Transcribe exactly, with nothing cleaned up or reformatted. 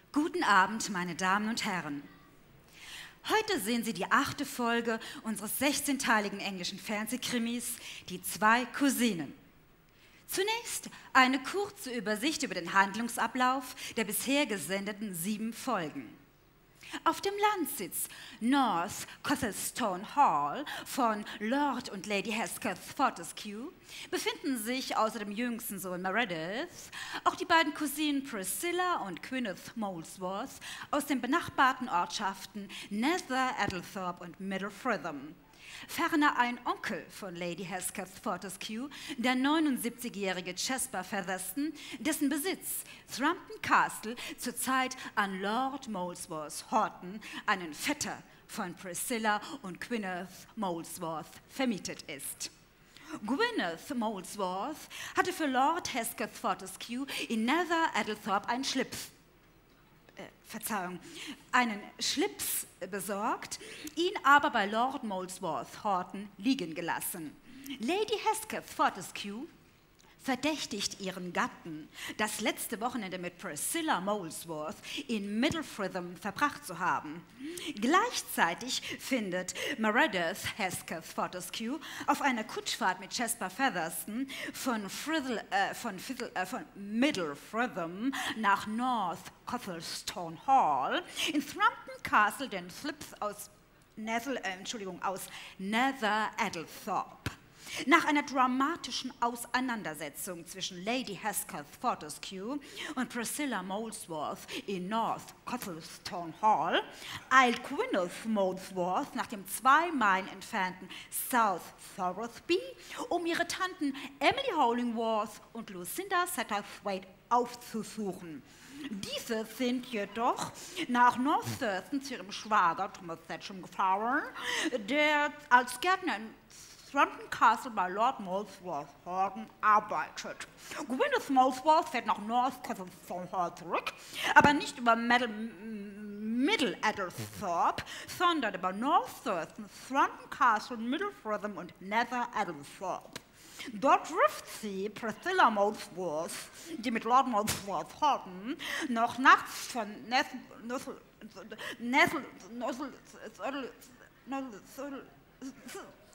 Guten Abend, meine Damen und Herren. Heute sehen Sie die achte Folge unseres sechzehnteiligen englischen Fernsehkrimis Die zwei Cousinen. Zunächst eine kurze Übersicht über den Handlungsablauf der bisher gesendeten sieben Folgen. Auf dem Landsitz North Cothelstone Hall von Lord und Lady Hesketh Fortescue befinden sich außer dem jüngsten Sohn Meredith auch die beiden Cousinen Priscilla und Gwyneth Molesworth aus den benachbarten Ortschaften Nether Adlethorpe und Middle Fritham. Ferner ein Onkel von Lady Hesketh Fortescue, der neunundsiebzigjährige Jasper Featherston, dessen Besitz Thrumpton Castle zurzeit an Lord Molesworth Horton, einen Vetter von Priscilla und Gwyneth Molesworth, vermietet ist. Gwyneth Molesworth hatte für Lord Hesketh Fortescue in Nether Adlethorpe einen Schlips Äh, Verzeihung, einen Schlips besorgt, ihn aber bei Lord Molesworth Horton liegen gelassen. Lady Hesketh Fortescue verdächtigt ihren Gatten, das letzte Wochenende mit Priscilla Molesworth in Middle Fritham verbracht zu haben. Gleichzeitig findet Meredith Hesketh Fortescue auf einer Kutschfahrt mit Jasper Featherston von, Frithel, äh, von, Frithel, äh, von Middle Fritham nach North Cothelstone Hall in Thrumpton Castle den Slips aus, Nethel, äh, Entschuldigung, aus Nether Adlethorpe. Nach einer dramatischen Auseinandersetzung zwischen Lady Hesketh Fortescue und Priscilla Molesworth in North Cothelstone Hall eilt Gwyneth Molesworth nach dem zwei Meilen entfernten South Thorotby, um ihre Tanten Emily Hollingworth und Lucinda Satterthwaite aufzusuchen. Diese sind jedoch nach North Thurston zu ihrem Schwager Thomas Thatcham gefahren, der als Gärtner in Thrumpton Castle bei Lord Molesworth Horton arbeitet. Gwyneth Molesworth fährt nach North Cothelstone Hall zurück, aber nicht über Middle, Middle Adlethorpe, sondern über North Thurston, Thrumpton Castle, Middle Fritham und Nether Adlethorpe. Dort trifft sie Priscilla Molesworth, die mit Lord Molesworth Horton noch nachts von Nethel, Nethel, Nethel, Nethel, Nethel,